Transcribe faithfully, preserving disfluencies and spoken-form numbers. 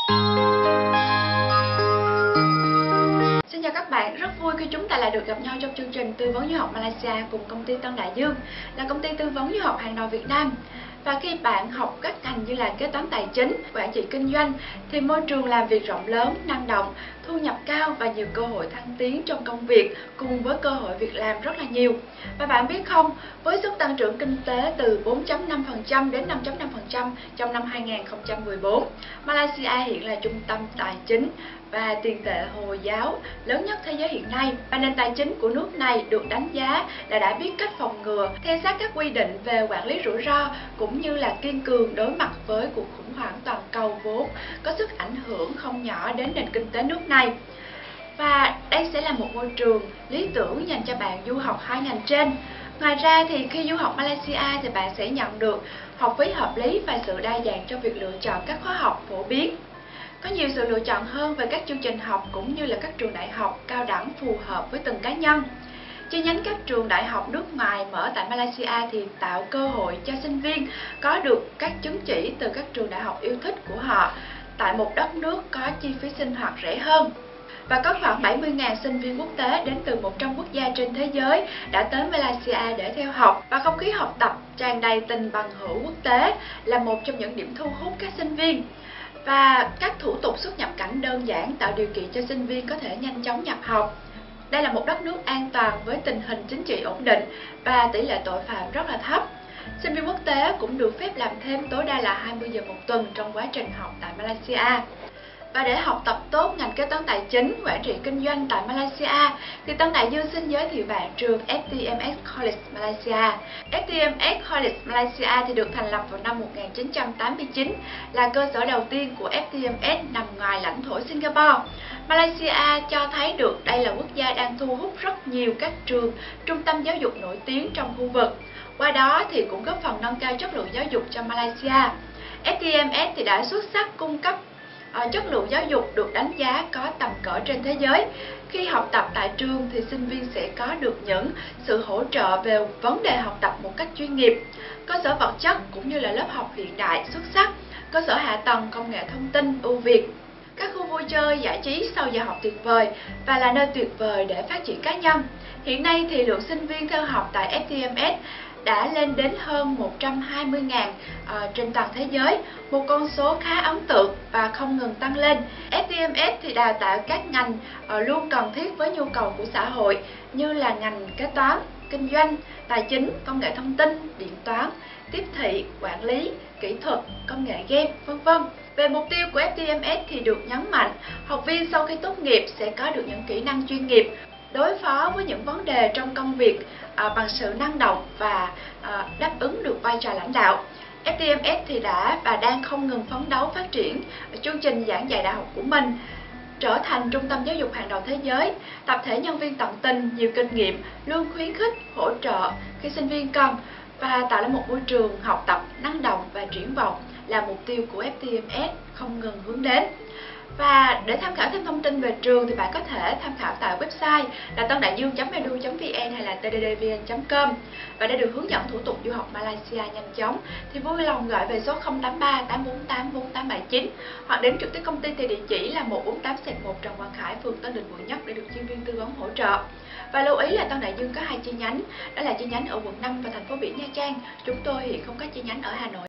Xin chào các bạn, rất vui khi chúng ta lại được gặp nhau trong chương trình tư vấn du học Malaysia cùng công ty Tân Đại Dương, là công ty tư vấn du học hàng đầu Việt Nam. Và khi bạn học các ngành như là kế toán tài chính, quản trị kinh doanh thì môi trường làm việc rộng lớn, năng động, thu nhập cao và nhiều cơ hội thăng tiến trong công việc cùng với cơ hội việc làm rất là nhiều. Và bạn biết không, với sức tăng trưởng kinh tế từ bốn phẩy năm phần trăm đến năm phẩy năm phần trăm trong năm hai nghìn không trăm mười bốn, Malaysia hiện là trung tâm tài chính và tiền tệ Hồi giáo lớn nhất thế giới hiện nay, và nền tài chính của nước này được đánh giá là đã biết cách phòng ngừa, theo sát các quy định về quản lý rủi ro cũng như là kiên cường đối mặt với cuộc khủng hoảng toàn cầu vốn có sức ảnh hưởng không nhỏ đến nền kinh tế nước này. Và đây sẽ là một môi trường lý tưởng dành cho bạn du học hai ngành trên. Ngoài ra thì khi du học Malaysia thì bạn sẽ nhận được học phí hợp lý và sự đa dạng trong việc lựa chọn các khóa học phổ biến. Có nhiều sự lựa chọn hơn về các chương trình học cũng như là các trường đại học cao đẳng phù hợp với từng cá nhân. Chi nhánh các trường đại học nước ngoài mở tại Malaysia thì tạo cơ hội cho sinh viên có được các chứng chỉ từ các trường đại học yêu thích của họ tại một đất nước có chi phí sinh hoạt rẻ hơn. Và có khoảng bảy mươi nghìn sinh viên quốc tế đến từ một trăm quốc gia trên thế giới đã tới Malaysia để theo học, và không khí học tập tràn đầy tình bằng hữu quốc tế là một trong những điểm thu hút các sinh viên. Và các thủ tục xuất nhập cảnh đơn giản tạo điều kiện cho sinh viên có thể nhanh chóng nhập học. Đây là một đất nước an toàn với tình hình chính trị ổn định và tỷ lệ tội phạm rất là thấp. Sinh viên quốc tế cũng được phép làm thêm tối đa là hai mươi giờ một tuần trong quá trình học tại Malaysia. Và để học tập tốt ngành kế toán tài chính, quản trị kinh doanh tại Malaysia thì Tân Đại Dương xin giới thiệu bạn trường ép tê em ét College Malaysia. ép tê em ét College Malaysia thì được thành lập vào năm một nghìn chín trăm tám mươi chín, là cơ sở đầu tiên của ép tê em ét nằm ngoài lãnh thổ Singapore. Malaysia cho thấy được đây là quốc gia đang thu hút rất nhiều các trường, trung tâm giáo dục nổi tiếng trong khu vực. Qua đó thì cũng góp phần nâng cao chất lượng giáo dục cho Malaysia. ép tê em ét thì đã xuất sắc cung cấp À, chất lượng giáo dục được đánh giá có tầm cỡ trên thế giới. Khi học tập tại trường thì sinh viên sẽ có được những sự hỗ trợ về vấn đề học tập một cách chuyên nghiệp, cơ sở vật chất cũng như là lớp học hiện đại xuất sắc, cơ sở hạ tầng công nghệ thông tin ưu việt, các khu vui chơi giải trí sau giờ học tuyệt vời và là nơi tuyệt vời để phát triển cá nhân. Hiện nay thì lượng sinh viên theo học tại ép tê em ét đã lên đến hơn một trăm hai mươi nghìn à, trên toàn thế giới, một con số khá ấn tượng và không ngừng tăng lên. ép tê em ét thì đào tạo các ngành à, luôn cần thiết với nhu cầu của xã hội như là ngành kế toán, kinh doanh, tài chính, công nghệ thông tin, điện toán, tiếp thị, quản lý, kỹ thuật, công nghệ game, vân vân. Về mục tiêu của ép tê em ét thì được nhấn mạnh, học viên sau khi tốt nghiệp sẽ có được những kỹ năng chuyên nghiệp, đối phó với những vấn đề trong công việc à, bằng sự năng động và à, đáp ứng được vai trò lãnh đạo. ép tê em ét thì đã và đang không ngừng phấn đấu phát triển chương trình giảng dạy đại học của mình, trở thành trung tâm giáo dục hàng đầu thế giới. Tập thể nhân viên tận tình, nhiều kinh nghiệm, luôn khuyến khích, hỗ trợ khi sinh viên cần và tạo ra một môi trường học tập năng động và triển vọng là mục tiêu của ép tê em ét không ngừng hướng đến. Và để tham khảo thêm thông tin về trường thì bạn có thể tham khảo tại website là tân đại dương chấm e d u chấm v n hay là t d d v n chấm com. Và để được hướng dẫn thủ tục du học Malaysia nhanh chóng thì vui lòng gọi về số không tám ba tám bốn tám bốn tám bảy chín hoặc đến trực tiếp công ty tại địa chỉ là một bốn tám một Trần Quang Khải, phường Tân Định, quận Nhất để được chuyên viên tư vấn hỗ trợ. Và lưu ý là Tân Đại Dương có hai chi nhánh, đó là chi nhánh ở quận năm và thành phố Biển Nha Trang. Chúng tôi hiện không có chi nhánh ở Hà Nội.